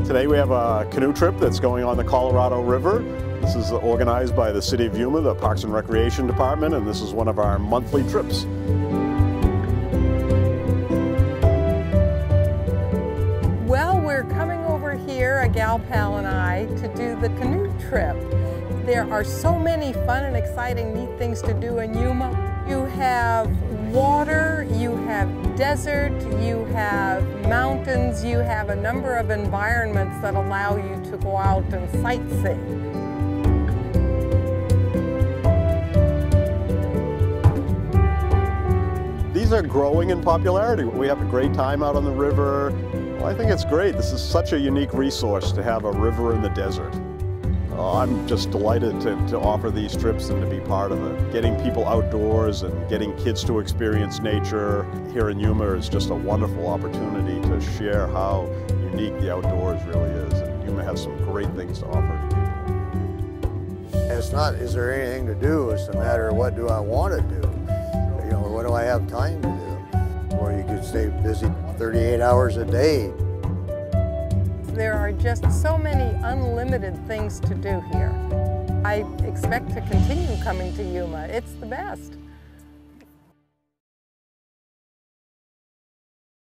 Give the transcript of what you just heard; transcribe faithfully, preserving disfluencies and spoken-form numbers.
Today we have a canoe trip that's going on the Colorado River. This is organized by the City of Yuma, the Parks and Recreation Department, and this is one of our monthly trips. Well, we're coming over here, a gal pal and I, to do the canoe trip. There are so many fun and exciting neat things to do in Yuma. You have water, you have desert, you have mountains, you have a number of environments that allow you to go out and sightsee. These are growing in popularity. We have a great time out on the river. Well, I think it's great. This is such a unique resource to have a river in the desert. Uh, I'm just delighted to, to offer these trips and to be part of it. Getting people outdoors and getting kids to experience nature here in Yuma is just a wonderful opportunity to share how unique the outdoors really is. And Yuma has some great things to offer to people. It's not, is there anything to do? It's a matter of what do I want to do? You know, what do I have time to do? Or you could stay busy thirty-eight hours a day. There are just so many unlimited things to do here. I expect to continue coming to Yuma. It's the best.